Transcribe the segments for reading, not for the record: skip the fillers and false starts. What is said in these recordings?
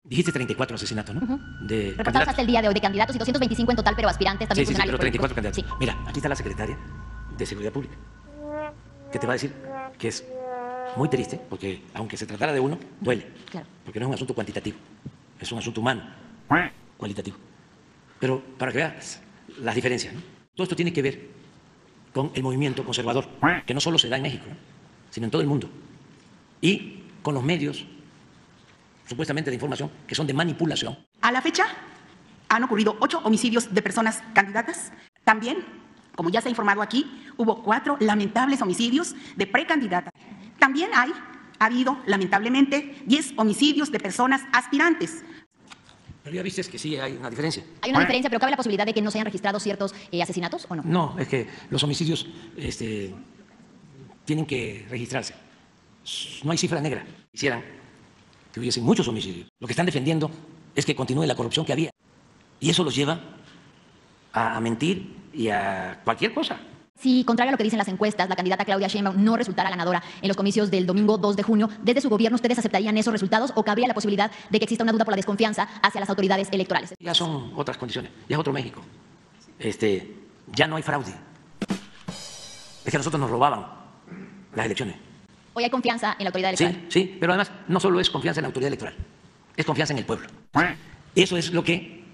Dijiste 34 asesinatos, ¿no? De Reportados candidatos. hasta el día de hoy de candidatos y 225 en total, pero aspirantes también Sí, pero funcionarios 34 públicos. candidatos. Mira, aquí está la secretaria de Seguridad Pública, que te va a decir que es muy triste, porque aunque se tratara de uno, duele. Claro. Porque no es un asunto cuantitativo, es un asunto humano, cualitativo. Pero para que veas las diferencias, ¿no? Todo esto tiene que ver con el movimiento conservador, que no solo se da en México, ¿no?, sino en todo el mundo. Y con los medios, supuestamente de información, que son de manipulación. A la fecha, han ocurrido 8 homicidios de personas candidatas. También, como ya se ha informado aquí, hubo 4 lamentables homicidios de precandidatas. También ha habido, lamentablemente, 10 homicidios de personas aspirantes. Pero ya viste que sí hay una diferencia. Hay una diferencia, pero ¿cabe la posibilidad de que no se hayan registrado ciertos asesinatos o no? No, es que los homicidios tienen que registrarse. No hay cifra negra. Quisieran que hubiesen muchos homicidios. Lo que están defendiendo es que continúe la corrupción que había. Y eso los lleva a mentir y a cualquier cosa. Si, contrario a lo que dicen las encuestas, la candidata Claudia Sheinbaum no resultara ganadora en los comicios del domingo 2 de junio, ¿desde su gobierno ustedes aceptarían esos resultados o cabría la posibilidad de que exista una duda por la desconfianza hacia las autoridades electorales? Ya son otras condiciones, ya es otro México. Ya no hay fraude. Es que a nosotros nos robaban las elecciones. Hoy hay confianza en la autoridad Sí, electoral. sí, pero además no solo es confianza en la autoridad electoral, es confianza en el pueblo. Eso es lo que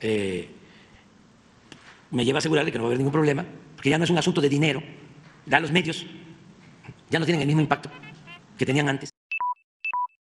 me lleva a asegurarle que no va a haber ningún problema, porque ya no es un asunto de dinero, ya los medios ya no tienen el mismo impacto que tenían antes.